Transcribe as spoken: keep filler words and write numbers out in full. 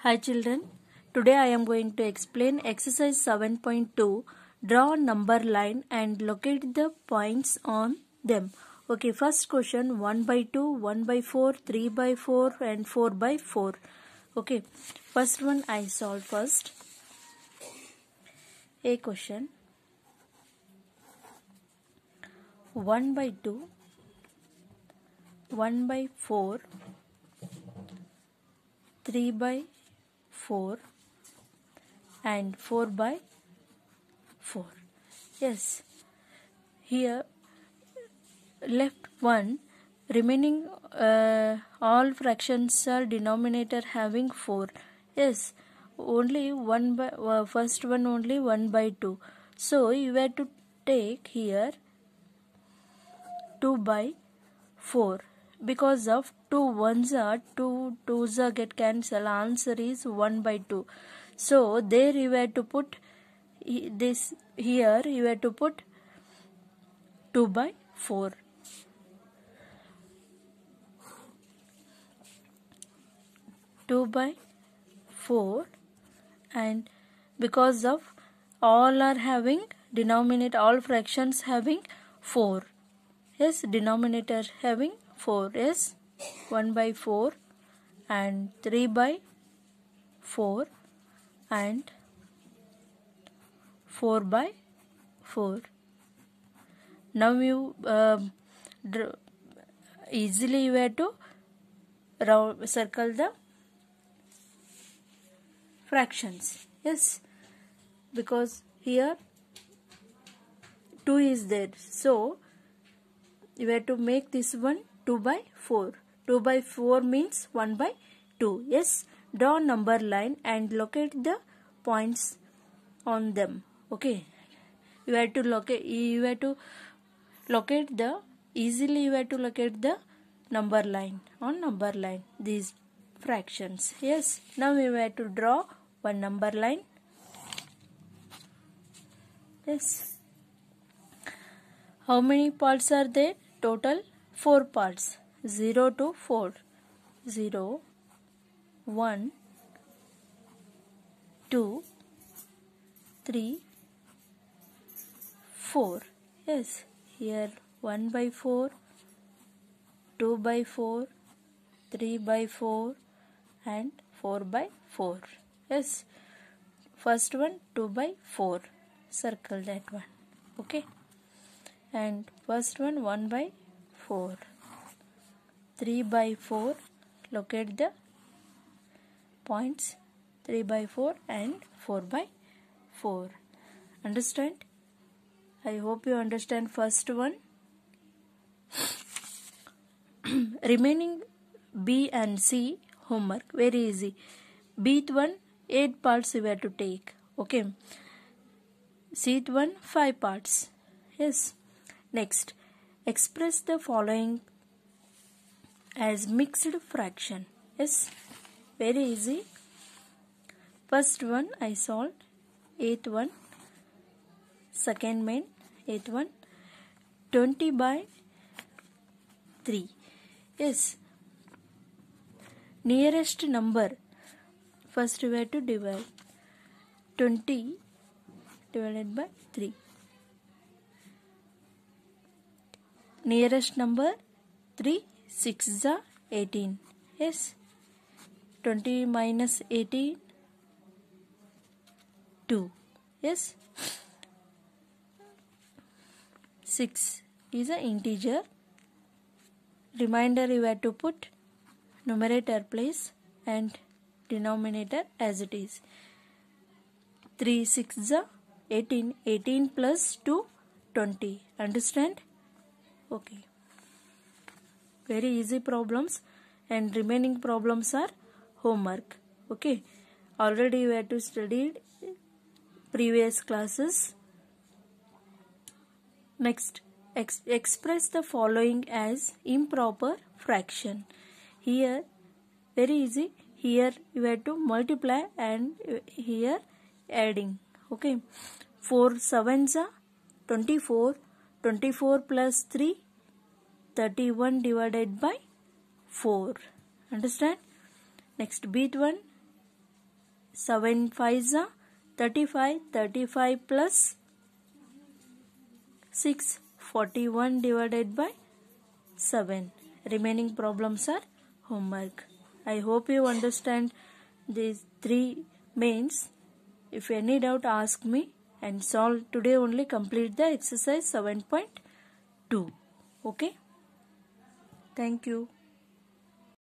Hi children, today I am going to explain exercise seven point two. Draw a number line and locate the points on them. Okay, first question one by two, one by four, three by four and four by four. Okay, first one I solve first. A question one by two, one by four, three by four and four by four. Yes, here left one, remaining uh, all fractions are denominator having four. Yes, only one by uh, first one only one by two. So you have to take here two by four. Because of two ones are two twos are get cancelled, answer is one by two. So there you have to put this, here you have to put two by four. two by four, and because of all are having denominator, all fractions having four. Yes, denominator having four. Yes, one by four and three by four and four by four. Now you uh, easily you have to round, circle the fractions. Yes, because here two is there, so you have to make this one two by four. two by four means one by two. Yes, draw number line and locate the points on them. Okay, you have to locate you have to locate the easily you have to locate the number line on number line these fractions. Yes, now we have to draw one number line. Yes, how many parts are there? Total four parts. Zero to four. Zero, one, two, three, four. Yes, here one by four, two by four, three by four and four by four. Yes, first one two by four. Circle that one. Okay, and first one one by four, three by four, locate the points three by four and four by four. Understand? I hope you understand first one. Remaining B and C homework, very easy. B one, eight parts you have to take. Okay, C one, five parts. Yes, next express the following as mixed fraction. Yes, very easy. First one I solved, eighth one, second main, eighth one, twenty by three. Yes, nearest number, first we have to divide twenty divided by three. Nearest number three, six is eighteen. Yes, twenty minus eighteen, two. Yes, six is an integer. Remainder you have to put numerator place and denominator as it is. three, six is eighteen. eighteen plus two, twenty. Understand? Okay. Very easy problems, and remaining problems are homework. Okay. Already you have to study previous classes. Next, ex express the following as improper fraction. Here, very easy. Here you have to multiply and here adding. Okay. four sevens are twenty-four. twenty-four plus three, thirty-one divided by four. Understand? Next, beat one, seven fives are thirty-five. thirty-five plus six. forty-one divided by seven. Remaining problems are homework. I hope you understand these three mains. If any doubt, ask me and solve today only. Complete the exercise seven point two. Okay. Thank you.